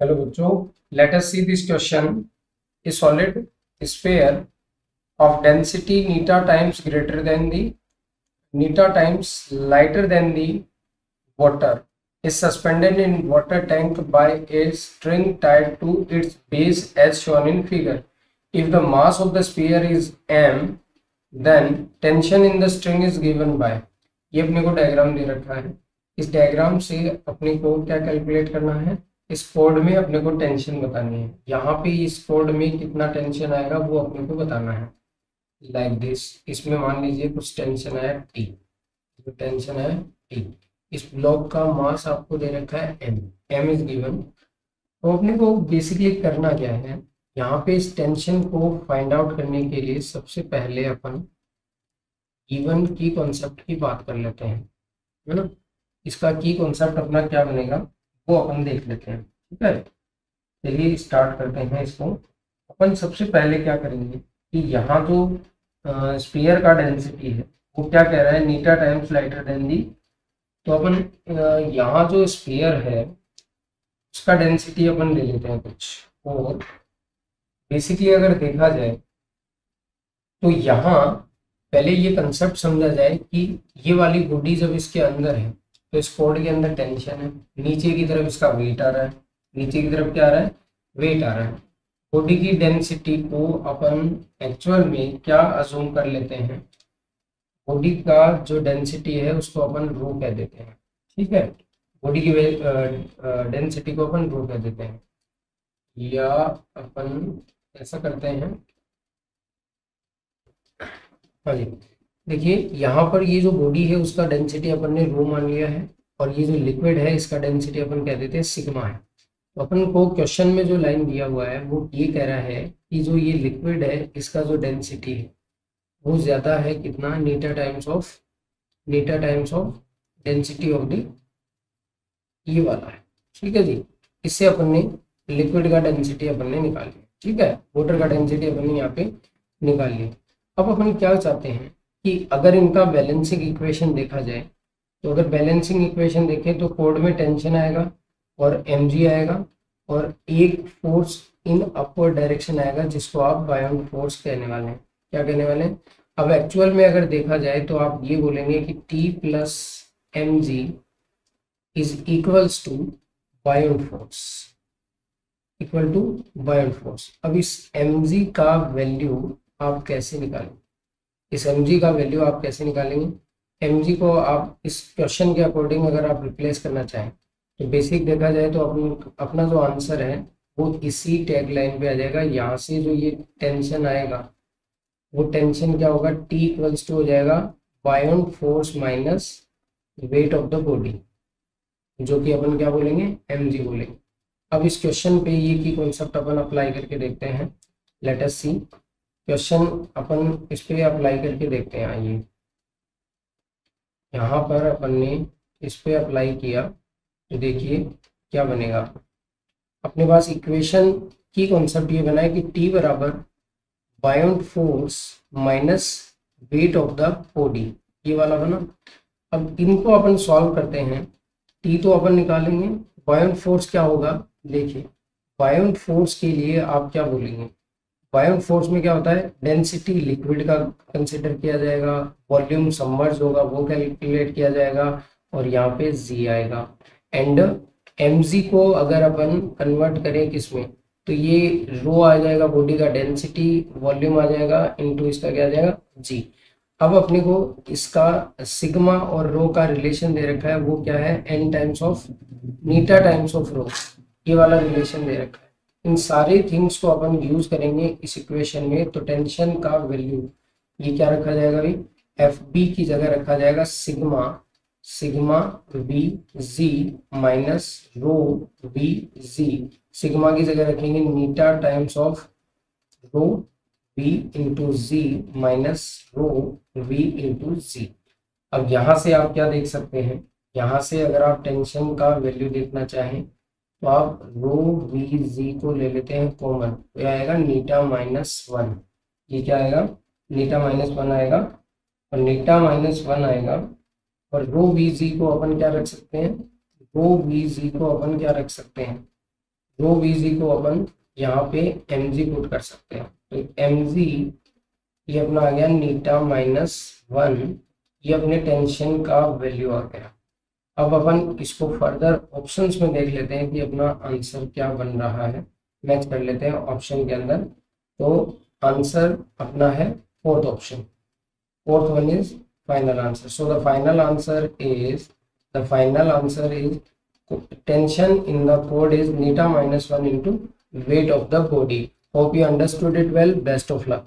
Hello बच्चों, let us see this question. A solid sphere of density neta times greater than the neta times lighter than the water is suspended in water tank by a string tied to its base as shown in figure. If the mass of the sphere is m, then tension in the string is given by। ये अपने को diagram दे रखा है। इस diagram से अपने को क्या कैलकुलेट करना है, इस कोड में अपने को टेंशन बतानी है। यहाँ पे इस कोड में कितना टेंशन आएगा वो अपने को बताना है। लाइक दिस, इसमें मान लीजिए कुछ टेंशन है टी, जो टेंशन है टी। इस ब्लॉक का मास आपको दे रखा है एम, एम इज गिवन। तो अपने को बेसिकली करना क्या है, यहाँ पे इस टेंशन को फाइंड आउट करने के लिए सबसे पहले अपन गिवन की कॉन्सेप्ट की बात कर लेते हैं, है ना। इसका की कॉन्सेप्ट अपना क्या बनेगा वो अपन देख लेते हैं, ठीक है। चलिए स्टार्ट करते हैं इसको। अपन सबसे पहले क्या करेंगे कि यहाँ जो स्फीयर का डेंसिटी है वो क्या कह रहा है, नीटा टाइम्स लाइटर देन दी। तो अपन यहाँ जो स्फीयर है उसका डेंसिटी अपन ले लेते हैं कुछ। और बेसिकली अगर देखा जाए तो यहाँ पहले ये कंसेप्ट समझा जाए कि ये वाली बॉडी जब इसके अंदर है तो इस कोड के अंदर टेंशन है, नीचे की तरफ इसका वेट आ रहा है, नीचे की तरफ क्या आ रहा है, वेट आ रहा है। बॉडी की डेंसिटी को अपन एक्चुअल में क्या अज्यूम कर लेते हैं, बॉडी का जो डेंसिटी है उसको अपन रो कह देते हैं, ठीक है। बॉडी की डेंसिटी को अपन रो कह देते हैं, या अपन ऐसा करते हैं। हाँ जी, देखिए यहाँ पर ये जो बॉडी है उसका डेंसिटी अपन ने रो मान लिया है, और ये जो लिक्विड है इसका डेंसिटी अपन कह देते हैं सिग्मा है। तो अपन को क्वेश्चन में जो लाइन दिया हुआ है वो ये कह रहा है कि जो ये लिक्विड है इसका जो डेंसिटी है वो ज़्यादा है, कितना, नीटा times of density of the ये वाला है, ठीक है जी। इससे अपन ने लिक्विड का डेंसिटी अपन ने निकाल लिया, ठीक है। वाटर का डेंसिटी अपन ने यहाँ पे निकाल लिया। अब अपन क्या चाहते हैं कि अगर इनका बैलेंसिंग इक्वेशन देखा जाए, तो अगर बैलेंसिंग इक्वेशन देखें तो कोड में टेंशन आएगा और mg आएगा, और एक फोर्स इन अपवर्ड डायरेक्शन आएगा जिसको आप बायोंड फोर्स कहने वाले हैं। क्या कहने वाले हैं? अब एक्चुअल में अगर देखा जाए तो आप ये बोलेंगे कि T plus mg is equals to buoyant force, equal to buoyant force. अब इस mg का वैल्यू आप कैसे निकालेंगे, इस mg का वैल्यू आप कैसे निकालेंगे? mg को आप इस क्वेश्चन के अकॉर्डिंग अगर आप रिप्लेस करना चाहें तो बेसिक देखा जाए तो अपना जो आंसर है वो इसी टैग लाइन पे आ जाएगा। यहाँ से जो ये टेंशन आएगा वो टेंशन क्या होगा, T इक्वल्स टू हो जाएगा buoyant force minus weight of the body, जो कि अपन क्या बोलेंगे, mg बोलेंगे। अब इस क्वेश्चन पे ये की कॉन्सेप्ट अपन अप्लाई करके देखते हैं। लेट अस सी क्वेश्चन, अपन इस पे अप्लाई करके देखते हैं। आइए, यहाँ पर अपन ने इस पे अप्लाई किया तो देखिए क्या बनेगा। अपने पास इक्वेशन की कॉन्सेप्ट ये बना है कि T बराबर buoyant force minus weight of the body, ये वाला बना। अब इनको अपन सॉल्व करते हैं। T तो अपन निकालेंगे, बायोंड फोर्स क्या होगा, देखिए बायोंड फोर्स के लिए आप क्या बोलेंगे, बायोंड फोर्स में क्या होता है, डेंसिटी लिक्विड का कंसिडर किया जाएगा, वॉल्यूम सबमर्ज होगा वो कैलकुलेट किया जाएगा, और यहाँ पे जी आएगा। एंड mg को अगर अपन कन्वर्ट करें किसमें, तो ये रो आ जाएगा बॉडी का डेंसिटी, वॉल्यूम आ जाएगा, इनटू इसका क्या आ जाएगा, जी। अब अपने को इसका सिग्मा और रो का रिलेशन दे रखा है, वो क्या है, n टाइम्स ऑफ नीटा टाइम्स ऑफ रो, ये वाला रिलेशन दे रखा है। इन सारे थिंग्स को अपन यूज करेंगे इस इक्वेशन में। तो टेंशन का वैल्यू ये क्या रखा जाएगा भाई, एफ बी की जगह रखा जाएगा sigma V g minus rho V g. Sigma की जगह रखेंगे नीटा times of rho V into g minus rho V into g. अब यहाँ से आप क्या देख सकते हैं, यहाँ से अगर आप टेंशन का वैल्यू देखना चाहें तो आप रो वी जी को ले लेते हैं कॉमन, तो आएगा नीटा माइनस वन। ये क्या आएगा, नीटा माइनस वन आएगा, और नीटा माइनस वन आएगा। और रो वी जी को अपन क्या रख सकते हैं, रो वी जी को अपन क्या रख सकते हैं, रो बीजी को अपन यहाँ पे mg पुट कर सकते हैं। तो mg ये अपना आ गया नीटा -1, ये अपने टेंशन का वैल्यू आ गया। अब अपन इसको फर्दर ऑप्शंस में देख लेते हैं कि अपना आंसर क्या बन रहा है। मैच कर लेते हैं ऑप्शन के अंदर। तो आंसर अपना है fourth option, fourth one is final answer. So the final answer is tension in the cord is neta -1 into weight of the body. Hope you understood it well. Best of luck.